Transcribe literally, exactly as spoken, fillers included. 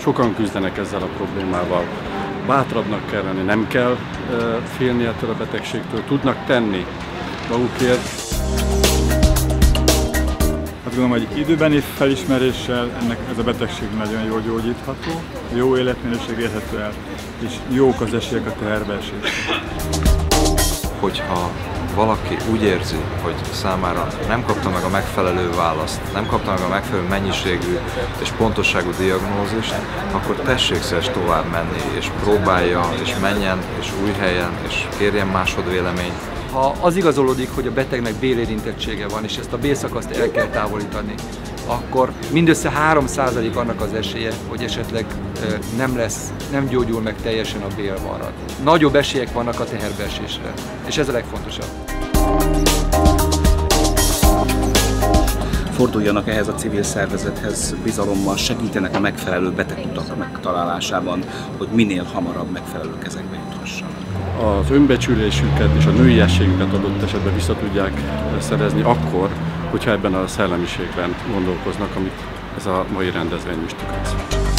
Sokan küzdenek ezzel a problémával. Bátrabbnak kell lenni, nem kell félni ettől a betegségtől, tudnak tenni magukért. Azt gondolom, hogy időbeni felismeréssel ennek ez a betegség nagyon jól gyógyítható, jó életminőség érhető el, és jók az esélyek a teherbeesésre. Hogyha valaki úgy érzi, hogy számára nem kapta meg a megfelelő választ, nem kapta meg a megfelelő mennyiségű és pontosságú diagnózist, akkor tessék szíves tovább menni, és próbálja, és menjen, és új helyen, és kérjen másodvéleményt. Ha az igazolódik, hogy a betegnek bélérintettsége van, és ezt a bélszakaszt el kell távolítani, akkor mindössze három százalék annak az esélye, hogy esetleg nem lesz, nem gyógyul meg teljesen a bélvarrat. Nagyobb esélyek vannak a teherbeesésre, és ez a legfontosabb. Forduljanak ehhez a civil szervezethez bizalommal, segítenek a megfelelő betegutak megtalálásában, hogy minél hamarabb megfelelő kezekbe juthassanak. Az önbecsülésüket és a nőiességüket adott esetben vissza tudják szerezni akkor, hogyha ebben a szellemiségben gondolkoznak, amit ez a mai rendezvény is tükröz.